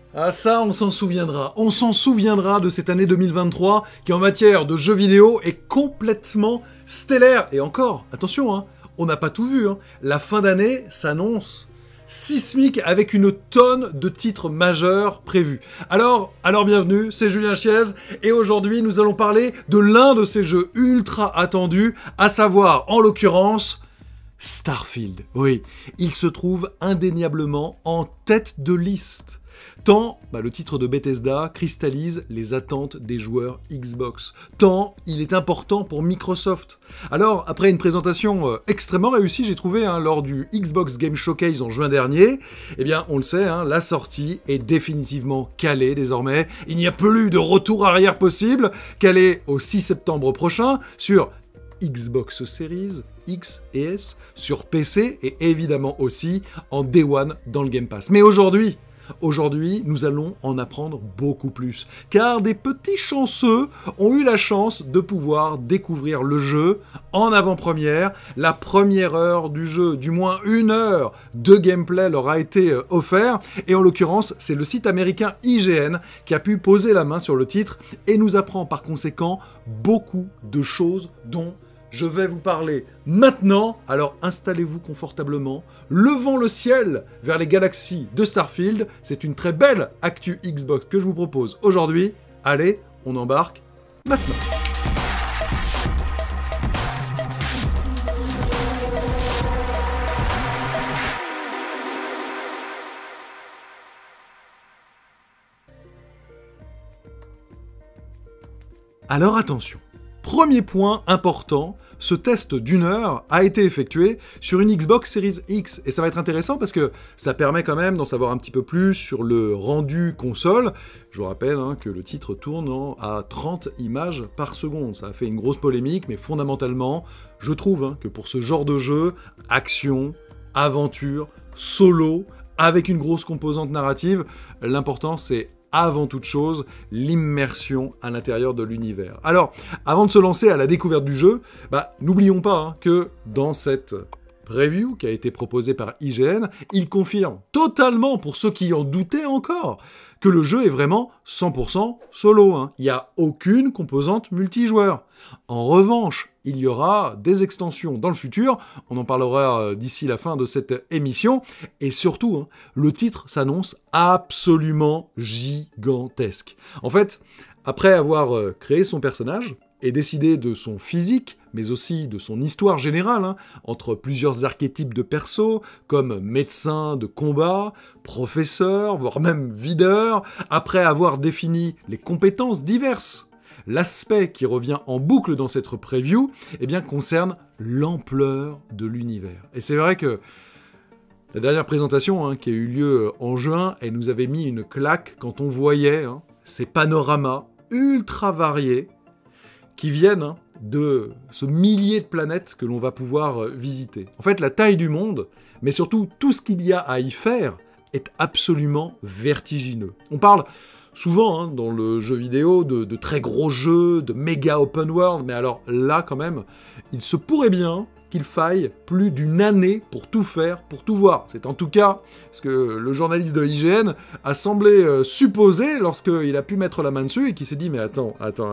Ah ça, on s'en souviendra. On s'en souviendra de cette année 2023 qui, en matière de jeux vidéo, est complètement stellaire. Et encore, attention, hein, on n'a pas tout vu. Hein. La fin d'année s'annonce sismique avec une tonne de titres majeurs prévus. Alors bienvenue, c'est Julien Chiez, et aujourd'hui nous allons parler de l'un de ces jeux ultra attendus, à savoir, en l'occurrence, Starfield. Oui, il se trouve indéniablement en tête de liste. Tant le titre de Bethesda cristallise les attentes des joueurs Xbox. Tant il est important pour Microsoft. Alors, après une présentation extrêmement réussie, j'ai trouvé, lors du Xbox Game Showcase en juin dernier, eh bien, on le sait, la sortie est définitivement calée désormais. Il n'y a plus de retour arrière possible, calée au 6 septembre prochain sur Xbox Series, X et S, sur PC et évidemment aussi en Day One dans le Game Pass. Mais aujourd'hui, nous allons en apprendre beaucoup plus, car des petits chanceux ont eu la chance de pouvoir découvrir le jeu en avant-première. La première heure du jeu, du moins une heure de gameplay leur a été offert, et en l'occurrence, c'est le site américain IGN qui a pu poser la main sur le titre et nous apprend par conséquent beaucoup de choses dont je vais vous parler maintenant. Alors installez-vous confortablement, levons le ciel vers les galaxies de Starfield. C'est une très belle actu Xbox que je vous propose aujourd'hui. Allez, on embarque maintenant. Alors attention. Premier point important, ce test d'une heure a été effectué sur une Xbox Series X. Et ça va être intéressant parce que ça permet quand même d'en savoir un petit peu plus sur le rendu console. Je vous rappelle que le titre tourne à 30 images par seconde. Ça a fait une grosse polémique, mais fondamentalement, je trouve que pour ce genre de jeu, action, aventure, solo, avec une grosse composante narrative, l'important c'est avant toute chose, l'immersion à l'intérieur de l'univers. Alors, avant de se lancer à la découverte du jeu, n'oublions pas que dans cette preview qui a été proposée par IGN, il confirme totalement, pour ceux qui en doutaient encore, que le jeu est vraiment 100% solo. Il n'y a aucune composante multijoueur. En revanche, il y aura des extensions dans le futur, on en parlera d'ici la fin de cette émission, et surtout, le titre s'annonce absolument gigantesque. En fait, après avoir créé son personnage, et décidé de son physique, mais aussi de son histoire générale, entre plusieurs archétypes de persos, comme médecin de combat, professeur, voire même videur, après avoir défini les compétences diverses. L'aspect qui revient en boucle dans cette preview, concerne l'ampleur de l'univers. Et c'est vrai que la dernière présentation qui a eu lieu en juin, elle nous avait mis une claque quand on voyait ces panoramas ultra variés qui viennent de ce millier de planètes que l'on va pouvoir visiter. En fait, la taille du monde, mais surtout tout ce qu'il y a à y faire, est absolument vertigineux. On parle souvent dans le jeu vidéo de très gros jeux, de méga open world, mais alors là quand même, il se pourrait bien qu'il faille plus d'une année pour tout faire, pour tout voir. C'est en tout cas ce que le journaliste de IGN a semblé supposer lorsqu'il a pu mettre la main dessus et qu'il s'est dit « Mais attends,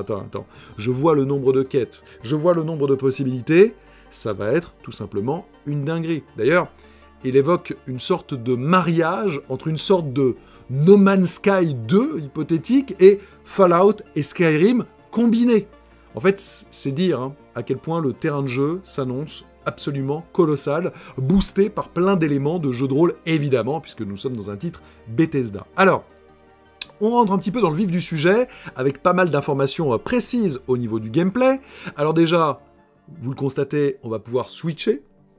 je vois le nombre de quêtes, je vois le nombre de possibilités, ça va être tout simplement une dinguerie. » D'ailleurs, il évoque une sorte de mariage entre une sorte de No Man's Sky 2 hypothétique et Fallout et Skyrim combinés. En fait, c'est dire à quel point le terrain de jeu s'annonce absolument colossal, boosté par plein d'éléments de jeu de rôle, évidemment, puisque nous sommes dans un titre Bethesda. Alors, on rentre un petit peu dans le vif du sujet, avec pas mal d'informations précises au niveau du gameplay. Alors déjà, vous le constatez, on va pouvoir switcher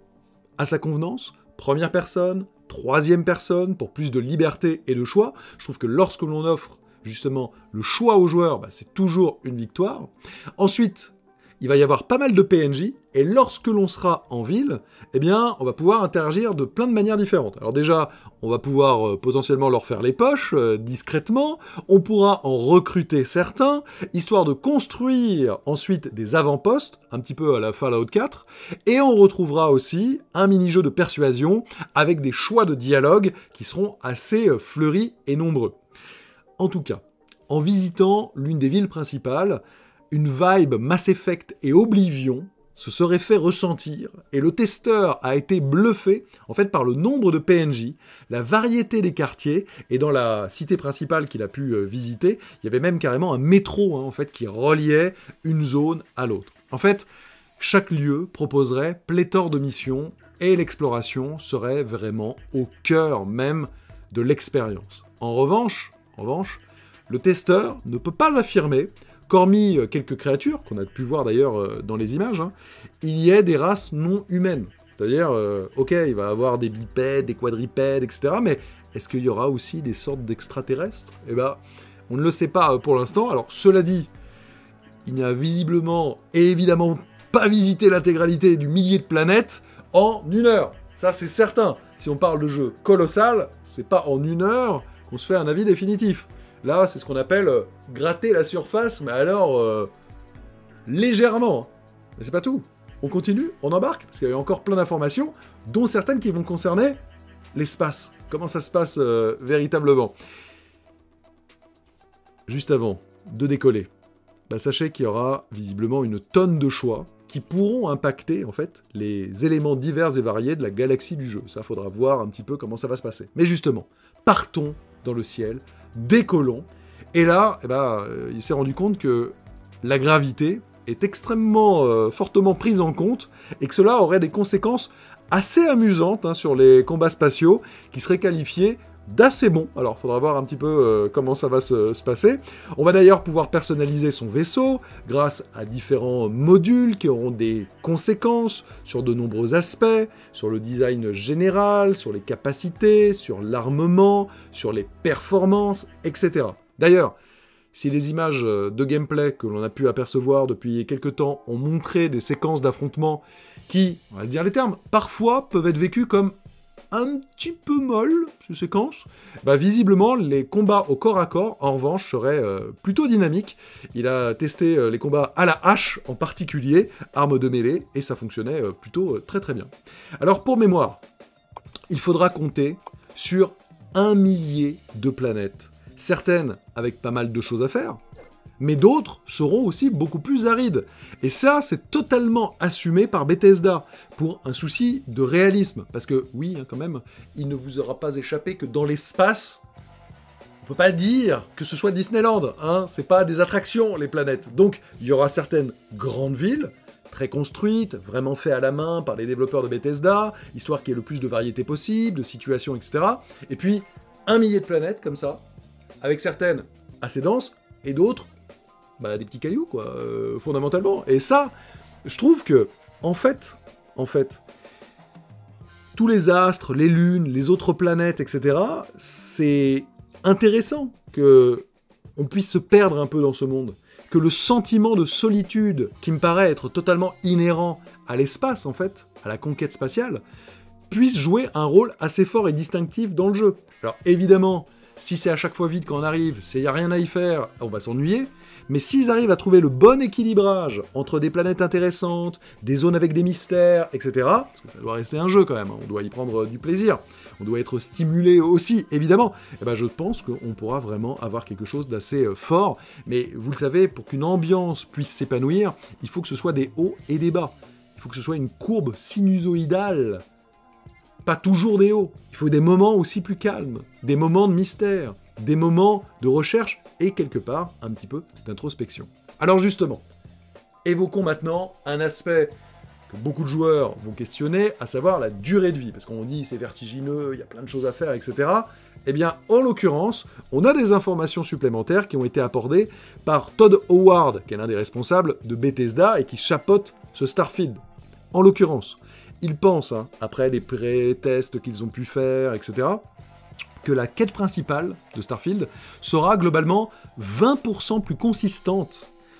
à sa convenance, première personne, troisième personne, pour plus de liberté et de choix. Je trouve que lorsque l'on offre justement le choix aux joueurs, c'est toujours une victoire. Ensuite, il va y avoir pas mal de PNJ, et lorsque l'on sera en ville, eh bien, on va pouvoir interagir de plein de manières différentes. Alors déjà, on va pouvoir potentiellement leur faire les poches, discrètement, on pourra en recruter certains, histoire de construire ensuite des avant-postes, un petit peu à la Fallout 4, et on retrouvera aussi un mini-jeu de persuasion, avec des choix de dialogue qui seront assez fleuris et nombreux. En tout cas, en visitant l'une des villes principales, une vibe Mass Effect et Oblivion se serait fait ressentir, et le testeur a été bluffé en fait par le nombre de PNJ, la variété des quartiers, et dans la cité principale qu'il a pu visiter, il y avait même carrément un métro en fait, qui reliait une zone à l'autre. En fait, chaque lieu proposerait pléthore de missions, et l'exploration serait vraiment au cœur même de l'expérience. En revanche, le testeur ne peut pas affirmer qu'hormis quelques créatures, qu'on a pu voir d'ailleurs dans les images, il y ait des races non humaines. C'est-à-dire, ok, il va y avoir des bipèdes, des quadripèdes, etc., mais est-ce qu'il y aura aussi des sortes d'extraterrestres ? Eh ben, on ne le sait pas pour l'instant. Alors, cela dit, il n'a visiblement et évidemment pas visité l'intégralité du millier de planètes en 1 heure. Ça, c'est certain. Si on parle de jeu colossal, c'est pas en 1 heure qu'on se fait un avis définitif. Là, c'est ce qu'on appelle gratter la surface, mais alors légèrement. Mais c'est pas tout. On continue, on embarque, parce qu'il y a encore plein d'informations, dont certaines qui vont concerner l'espace. Comment ça se passe véritablement. Juste avant de décoller, sachez qu'il y aura visiblement une tonne de choix qui pourront impacter en fait les éléments divers et variés de la galaxie du jeu. Ça, faudra voir un petit peu comment ça va se passer. Mais justement, partons dans le ciel, décollons, et là, il s'est rendu compte que la gravité est extrêmement fortement prise en compte, et que cela aurait des conséquences assez amusantes sur les combats spatiaux, qui seraient qualifiés d'assez bons. Alors, il faudra voir un petit peu comment ça va se passer. On va d'ailleurs pouvoir personnaliser son vaisseau, grâce à différents modules qui auront des conséquences sur de nombreux aspects, sur le design général, sur les capacités, sur l'armement, sur les performances, etc. D'ailleurs, si les images de gameplay que l'on a pu apercevoir depuis quelques temps ont montré des séquences d'affrontements qui, on va se dire les termes, parfois peuvent être vécues comme un petit peu molles, ces séquences, visiblement, les combats au corps à corps, en revanche, seraient plutôt dynamiques. Il a testé les combats à la hache, en particulier, arme de mêlée, et ça fonctionnait plutôt très très bien. Alors, pour mémoire, il faudra compter sur 1 millier de planètes. Certaines avec pas mal de choses à faire, mais d'autres seront aussi beaucoup plus arides. Et ça, c'est totalement assumé par Bethesda, pour un souci de réalisme. Parce que, oui, quand même, il ne vous aura pas échappé que dans l'espace, on peut pas dire que ce soit Disneyland, c'est pas des attractions, les planètes. Donc, il y aura certaines grandes villes, très construites, vraiment faites à la main par les développeurs de Bethesda, histoire qu'il y ait le plus de variété possible, de situations, etc. Et puis, 1 millier de planètes, comme ça, avec certaines assez denses, et d'autres des petits cailloux, quoi, fondamentalement. Et ça, je trouve que, en fait, tous les astres, les lunes, les autres planètes, etc., c'est intéressant que on puisse se perdre un peu dans ce monde. Que le sentiment de solitude, qui me paraît être totalement inhérent à l'espace, en fait, à la conquête spatiale, puisse jouer un rôle assez fort et distinctif dans le jeu. Alors, évidemment, si c'est à chaque fois vide quand on arrive, s'il n'y a rien à y faire, on va s'ennuyer. Mais s'ils arrivent à trouver le bon équilibrage entre des planètes intéressantes, des zones avec des mystères, etc., parce que ça doit rester un jeu quand même, on doit y prendre du plaisir, on doit être stimulé aussi, évidemment, je pense qu'on pourra vraiment avoir quelque chose d'assez fort. Mais vous le savez, pour qu'une ambiance puisse s'épanouir, il faut que ce soit des hauts et des bas. Il faut que ce soit une courbe sinusoïdale. Pas toujours des hauts. Il faut des moments aussi plus calmes, des moments de mystère, des moments de recherche et quelque part un petit peu d'introspection. Alors justement, évoquons maintenant un aspect que beaucoup de joueurs vont questionner, à savoir la durée de vie, parce qu'on dit c'est vertigineux, il y a plein de choses à faire, etc. Eh bien, en l'occurrence, on a des informations supplémentaires qui ont été apportées par Todd Howard, qui est l'un des responsables de Bethesda et qui chapeaute ce Starfield. En l'occurrence, il pense, après les pré-tests qu'ils ont pu faire, etc., que la quête principale de Starfield sera globalement 20% plus consistante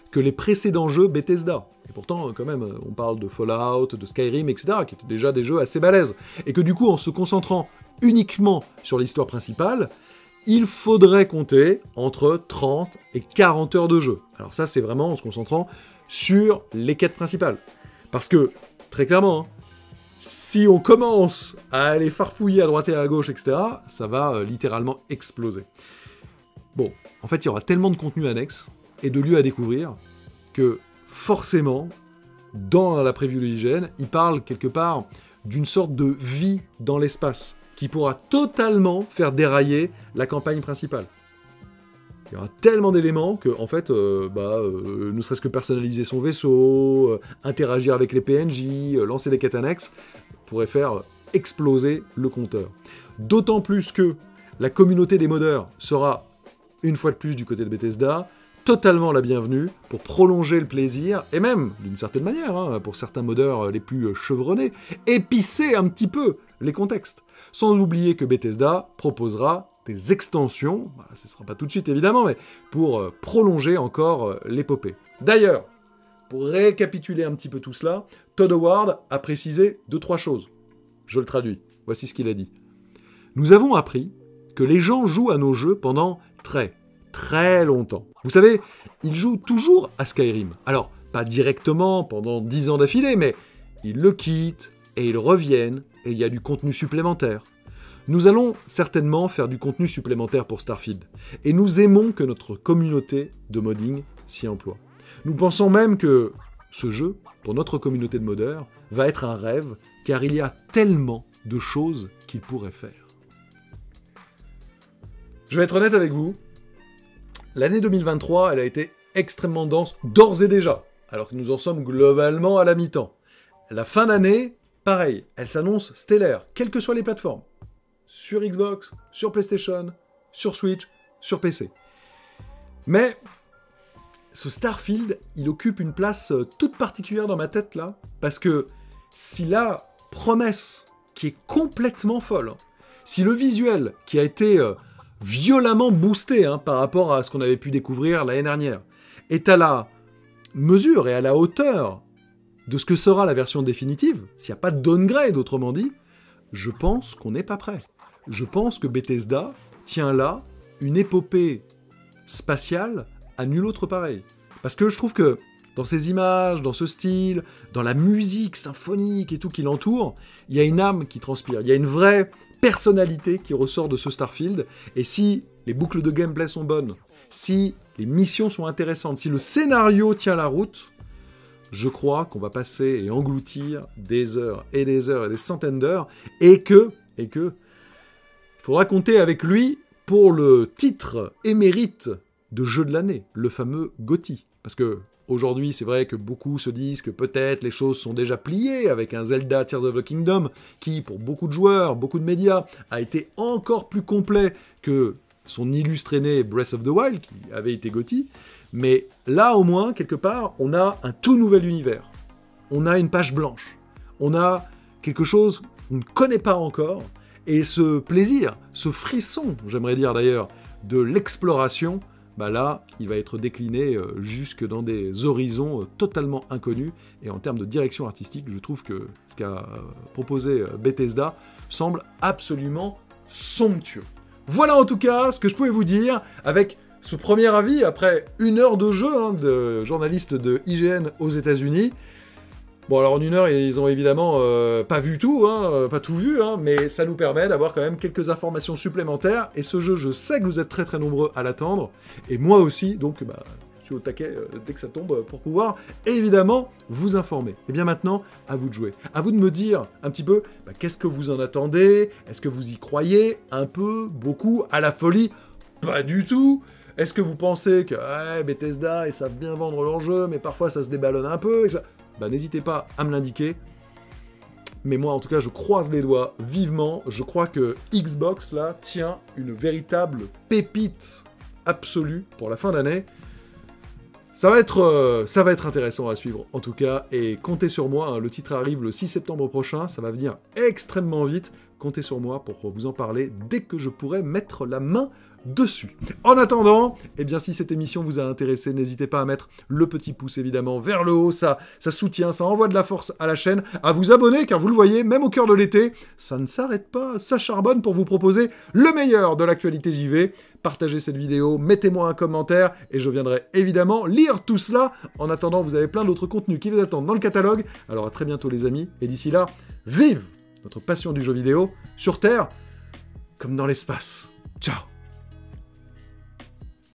que les précédents jeux Bethesda. Et pourtant, quand même, on parle de Fallout, de Skyrim, etc., qui étaient déjà des jeux assez balèzes. Et que du coup, en se concentrant uniquement sur l'histoire principale, il faudrait compter entre 30 et 40 heures de jeu. Alors ça, c'est vraiment en se concentrant sur les quêtes principales. Parce que, très clairement, hein, si on commence à aller farfouiller à droite et à gauche, etc., ça va littéralement exploser. Bon, en fait, il y aura tellement de contenu annexe et de lieux à découvrir que, forcément, dans la preview de l'IGN, il parle quelque part d'une sorte de vie dans l'espace qui pourra totalement faire dérailler la campagne principale. Il y aura tellement d'éléments que, en fait, ne serait-ce que personnaliser son vaisseau, interagir avec les PNJ, lancer des quêtes annexes, pourrait faire exploser le compteur. D'autant plus que la communauté des modeurs sera, une fois de plus du côté de Bethesda, totalement la bienvenue pour prolonger le plaisir, et même, d'une certaine manière, hein, pour certains modeurs les plus chevronnés, épicer un petit peu les contextes. Sans oublier que Bethesda proposera des extensions, ce ne sera pas tout de suite évidemment, mais pour prolonger encore l'épopée. D'ailleurs, pour récapituler un petit peu tout cela, Todd Howard a précisé 2-3 choses. Je le traduis, voici ce qu'il a dit. Nous avons appris que les gens jouent à nos jeux pendant très longtemps. Vous savez, ils jouent toujours à Skyrim. Alors, pas directement pendant 10 ans d'affilée, mais ils le quittent, et ils reviennent, et il y a du contenu supplémentaire. Nous allons certainement faire du contenu supplémentaire pour Starfield, et nous aimons que notre communauté de modding s'y emploie. Nous pensons même que ce jeu, pour notre communauté de modeurs, va être un rêve, car il y a tellement de choses qu'il pourrait faire. Je vais être honnête avec vous, l'année 2023, elle a été extrêmement dense, d'ores et déjà, alors que nous en sommes globalement à la mi-temps. La fin d'année, pareil, elle s'annonce stellaire, quelles que soient les plateformes. Sur Xbox, sur PlayStation, sur Switch, sur PC. Mais ce Starfield, il occupe une place toute particulière dans ma tête là, parce que si la promesse, qui est complètement folle, si le visuel, qui a été violemment boosté par rapport à ce qu'on avait pu découvrir l'année dernière, est à la mesure et à la hauteur de ce que sera la version définitive, s'il n'y a pas de downgrade autrement dit, je pense qu'on n'est pas prêt. Je pense que Bethesda tient là une épopée spatiale à nul autre pareil. Parce que je trouve que dans ces images, dans ce style, dans la musique symphonique et tout qui l'entoure, il y a une âme qui transpire, il y a une vraie personnalité qui ressort de ce Starfield, et si les boucles de gameplay sont bonnes, si les missions sont intéressantes, si le scénario tient la route, je crois qu'on va passer et engloutir des heures et des heures et des centaines d'heures, et que, il faudra compter avec lui pour le titre émérite de jeu de l'année, le fameux GOTY. Parce que aujourd'hui, c'est vrai que beaucoup se disent que peut-être les choses sont déjà pliées avec un Zelda Tears of the Kingdom qui, pour beaucoup de joueurs, beaucoup de médias, a été encore plus complet que son illustre aîné Breath of the Wild, qui avait été GOTY. Mais là, au moins, quelque part, on a un tout nouvel univers. On a une page blanche. On a quelque chose qu'on ne connaît pas encore. Et ce plaisir, ce frisson, j'aimerais dire d'ailleurs, de l'exploration, là, il va être décliné jusque dans des horizons totalement inconnus. Et en termes de direction artistique, je trouve que ce qu'a proposé Bethesda semble absolument somptueux. Voilà en tout cas ce que je pouvais vous dire avec ce premier avis après 1 heure de jeu de journalistes de IGN aux États-Unis. Bon, alors en 1 heure, ils ont évidemment pas vu tout, pas tout vu, mais ça nous permet d'avoir quand même quelques informations supplémentaires. Et ce jeu, je sais que vous êtes très nombreux à l'attendre, et moi aussi, donc je suis au taquet dès que ça tombe pour pouvoir évidemment vous informer. Et bien maintenant, à vous de jouer. À vous de me dire un petit peu qu'est-ce que vous en attendez, est-ce que vous y croyez un peu, beaucoup, à la folie? Pas du tout. Est-ce que vous pensez que Bethesda, ils savent bien vendre leur jeu, mais parfois ça se déballonne un peu et ça... n'hésitez pas à me l'indiquer. Mais moi, en tout cas, je croise les doigts vivement. Je crois que Xbox, là, tient une véritable pépite absolue pour la fin d'année. Ça va être intéressant à suivre, en tout cas. Et comptez sur moi, le titre arrive le 6 septembre prochain. Ça va venir extrêmement vite. comptez sur moi pour vous en parler dès que je pourrai mettre la main dessus. En attendant, eh bien si cette émission vous a intéressé, n'hésitez pas à mettre le petit pouce évidemment vers le haut, ça soutient, ça envoie de la force à la chaîne, à vous abonner car vous le voyez, même au cœur de l'été, ça ne s'arrête pas, ça charbonne pour vous proposer le meilleur de l'actualité JV. Partagez cette vidéo, mettez-moi un commentaire et je viendrai évidemment lire tout cela. En attendant, vous avez plein d'autres contenus qui vous attendent dans le catalogue. Alors à très bientôt les amis, et d'ici là, vive notre passion du jeu vidéo sur Terre comme dans l'espace. Ciao.